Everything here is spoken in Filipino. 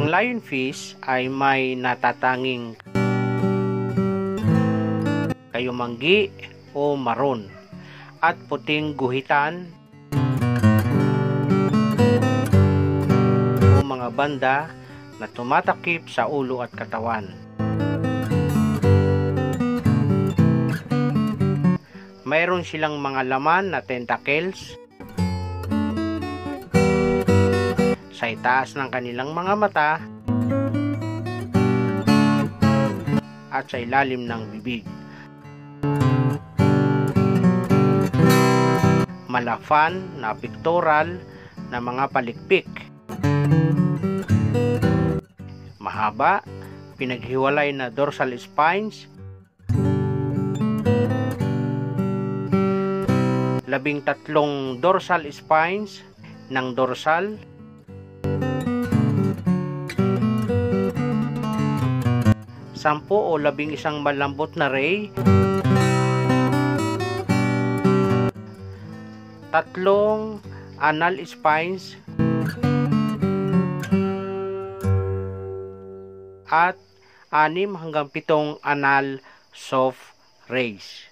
Ang lionfish ay may natatanging kayumanggi o maroon at puting guhitan o mga banda na tumatakip sa ulo at katawan. Mayroon silang mga laman na tentacles sa itaas ng kanilang mga mata at sa ilalim ng bibig. Malafan na pectoral na mga palikpik. Mahaba, pinaghiwalay na dorsal spines. 13 dorsal spines ng dorsal. 10 o 11 malambot na ray. 3 anal spines at 6 hanggang 7 anal soft rays.